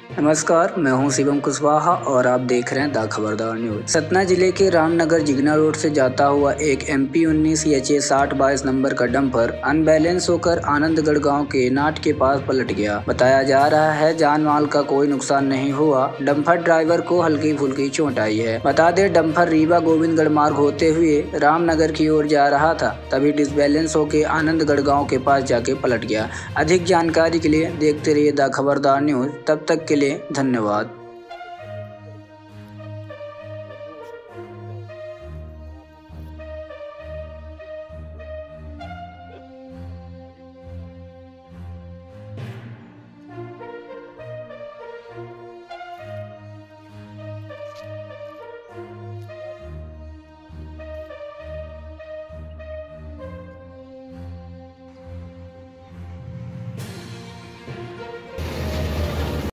नमस्कार, मैं हूं शिवम कुशवाहा और आप देख रहे हैं द खबरदार न्यूज। सतना जिले के रामनगर जिगना रोड से जाता हुआ एक MP19 HA 6022 नंबर का डंपर अनबैलेंस होकर आनंदगढ़ गांव के नाट के पास पलट गया। बताया जा रहा है जान माल का कोई नुकसान नहीं हुआ। डंपर ड्राइवर को हल्की फुल्की चोट आई है। बता दें, डंपर रीवा गोविंदगढ़ मार्ग होते हुए रामनगर की ओर जा रहा था, तभी डिसबैलेंस होकर आनंदगढ़ गाँव के पास जाके पलट गया। अधिक जानकारी के लिए देखते रहिए द खबरदार न्यूज। तब तक के लिए धन्यवाद।